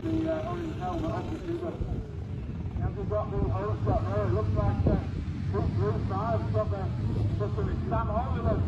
the orange helmet, obviously, but he hasn't got the hose got there. It looks like Bruce Mars got some Sam Hollywood.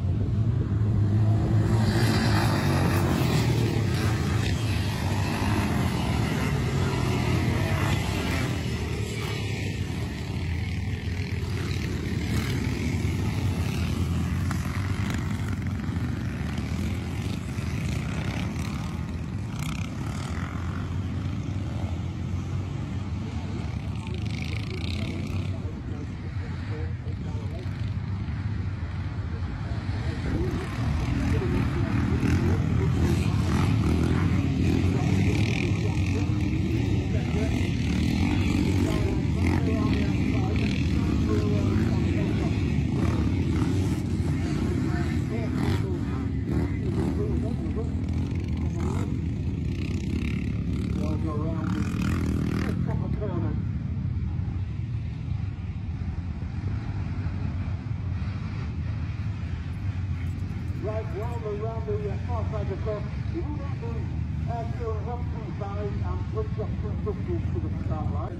Around the far side of the course, you will not be going up to side and switch up to the start line.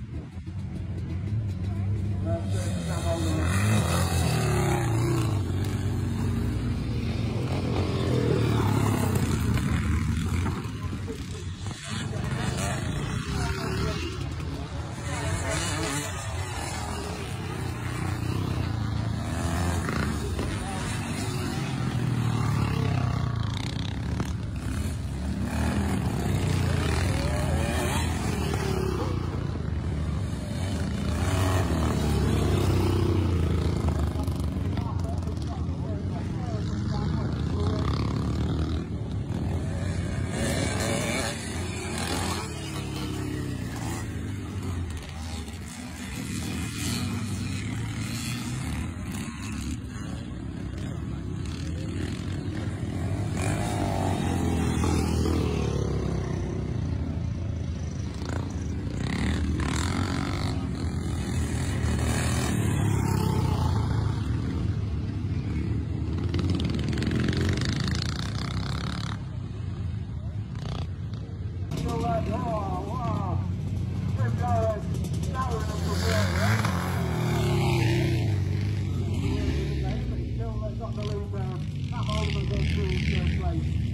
Sam Hollywood. Got the lead down. Sam Hollywood goes through third place.